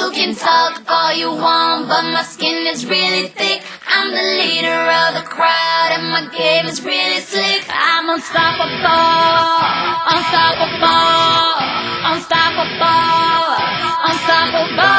You can talk all you want, but my skin is really thick. I'm the leader of the crowd, and my game is really slick. I'm unstoppable, unstoppable, unstoppable, unstoppable.